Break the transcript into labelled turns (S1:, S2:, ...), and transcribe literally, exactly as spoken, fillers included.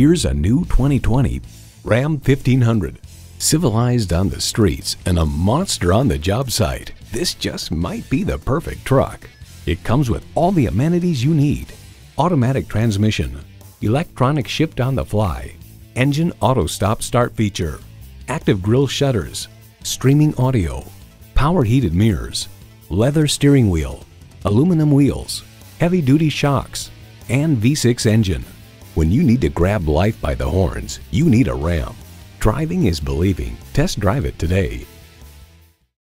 S1: Here's a new twenty twenty Ram fifteen hundred. Civilized on the streets and a monster on the job site, this just might be the perfect truck. It comes with all the amenities you need: automatic transmission, electronic shift on the fly, engine auto stop start feature, active grille shutters, streaming audio, power heated mirrors, leather steering wheel, aluminum wheels, heavy duty shocks, and V six engine. When you need to grab life by the horns, you need a Ram. Driving is believing. Test drive it today.